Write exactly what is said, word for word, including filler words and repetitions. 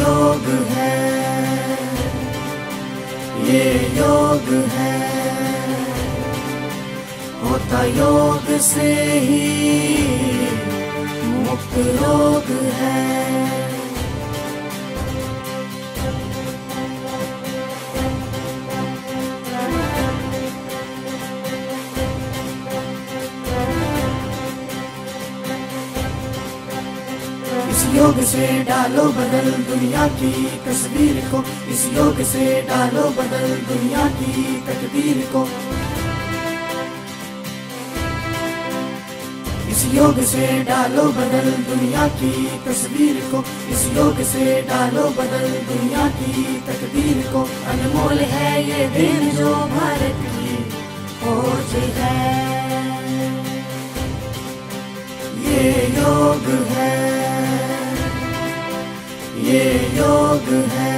योग है, ये योग है, होता योग से ही मुक्त रोग है। इस योग से डालो बदल दुनिया की तस्वीर को, इस योग से डालो बदल दुनिया की तकदीर को। इस योग से डालो बदल दुनिया की तस्वीर को, इस योग से डालो बदल दुनिया की तकदीर को। अनमोल है ये दिन जो भारत की खोज है, ये योग है, ये योग है।